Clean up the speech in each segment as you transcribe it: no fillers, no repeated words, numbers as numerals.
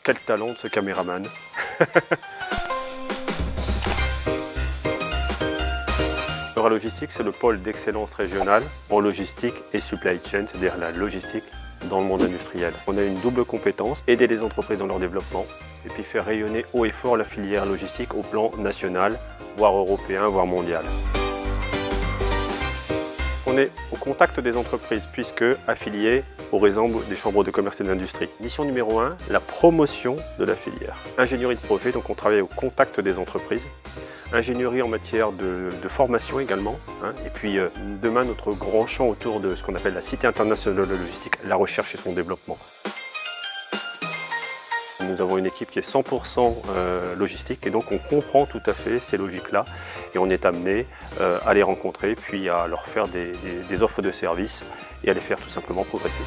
Quel talent de ce caméraman. Euralogistique, c'est le pôle d'excellence régionale en logistique et supply chain, c'est-à-dire la logistique dans le monde industriel. On a une double compétence, aider les entreprises dans leur développement et puis faire rayonner haut et fort la filière logistique au plan national, voire européen, voire mondial. On est au contact des entreprises puisque affiliés au réseau des chambres de commerce et d'industrie. Mission numéro 1, la promotion de la filière. Ingénierie de projet, donc on travaille au contact des entreprises. Ingénierie en matière de formation également. Et puis demain, notre grand champ autour de ce qu'on appelle la Cité internationale de logistique, la recherche et son développement. Nous avons une équipe qui est 100% logistique et donc on comprend tout à fait ces logiques-là et on est amené à les rencontrer puis à leur faire des offres de services et à les faire tout simplement progresser.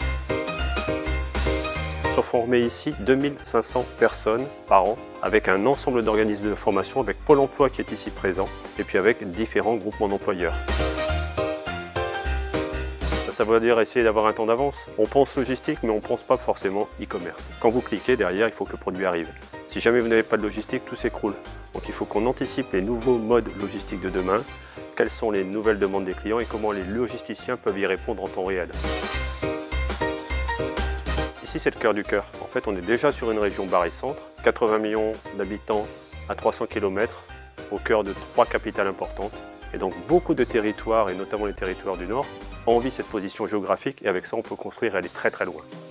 Sont formés ici 2500 personnes par an avec un ensemble d'organismes de formation, avec Pôle emploi qui est ici présent et puis avec différents groupements d'employeurs. Ça veut dire essayer d'avoir un temps d'avance. On pense logistique, mais on ne pense pas forcément e-commerce. Quand vous cliquez, derrière, il faut que le produit arrive. Si jamais vous n'avez pas de logistique, tout s'écroule. Donc il faut qu'on anticipe les nouveaux modes logistiques de demain, quelles sont les nouvelles demandes des clients et comment les logisticiens peuvent y répondre en temps réel. Ici, c'est le cœur du cœur. En fait, on est déjà sur une région Paris-Centre, 80 millions d'habitants à 300 km, au cœur de 3 capitales importantes. Et donc beaucoup de territoires, et notamment les territoires du Nord, envient cette position géographique et avec ça on peut construire et aller très très loin.